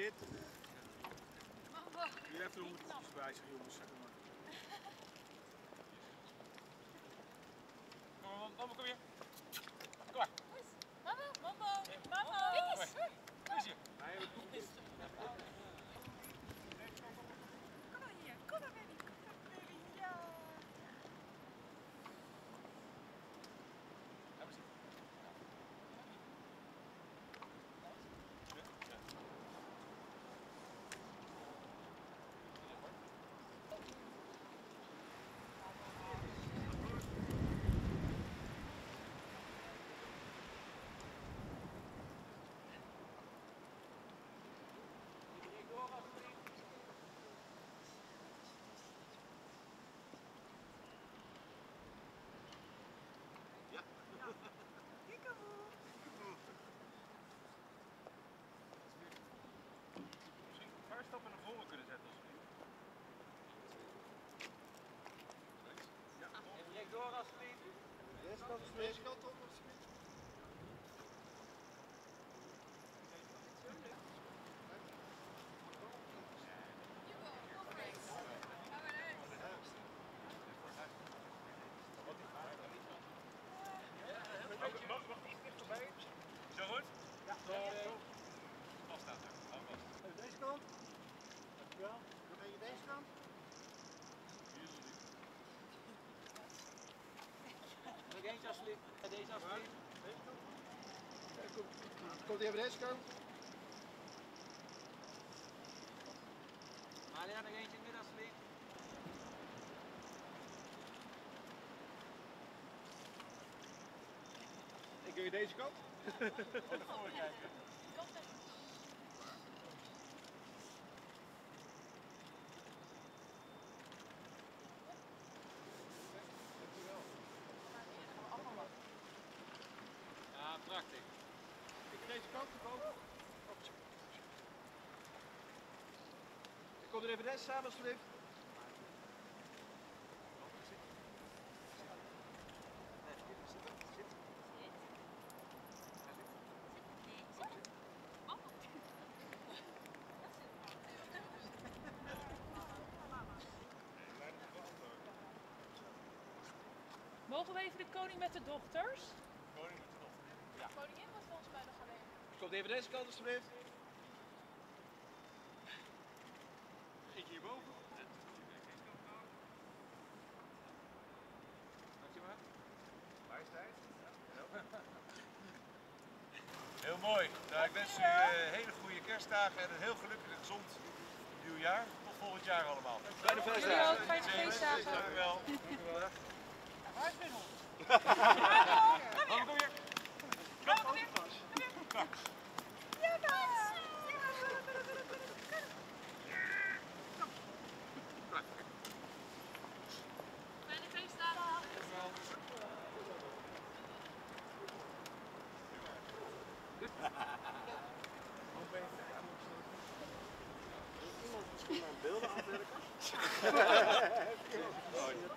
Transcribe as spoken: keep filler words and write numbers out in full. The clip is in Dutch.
Geert. Hier even honderdjes bij zich, jongens. Zeg maar. Kom maar, mama, kom hier. Kom maar. Mama, mama, mama. Kijk eens. Kom eens hier. Nee, we doen het. Kom maar hier. Kom maar, baby. Kom maar, baby. Ja. Ga maar zitten. Misschien een paar stappen naar voren kunnen zetten alsjeblieft. Ja, Even rechtdoor alsjeblieft. deze kant, deze kant op alsjeblieft. Mag nog iets dichterbij? Zo goed? Ja, zo. Vast staan. Hou vast. Even deze kant. Dankjewel. Nog even deze kant. Nog eentje alsjeblieft. Deze alsjeblieft. Deze kant. Kijk, komt, komt even deze kant. Malia, nog eentje in het midden alsjeblieft. Ik wil je deze kant. Naar voren kijken. Ja, prachtig. Ik wil deze kant op boven. Ik kom er even deze samen alsjeblieft. Mogen we even de koning met de dochters? Koning met de dochter. Ja. Koningin was volgens mij nog alleen. Komt even deze kant alsjeblieft. Eentje hierboven. Dankjewel. Majesteit. Heel mooi. Nou, ik wens u uh, hele goede kerstdagen en een heel gelukkig en gezond nieuwjaar. Tot volgend jaar allemaal. Fijne Jullie feestdagen. ook, fijne feestdagen. Dank u wel. Waar is Winnel? Mama, kom hier. Kom hier. Kom. Ja, Max. Fijne feestdagen. Iemand misschien mijn beelden afwerken?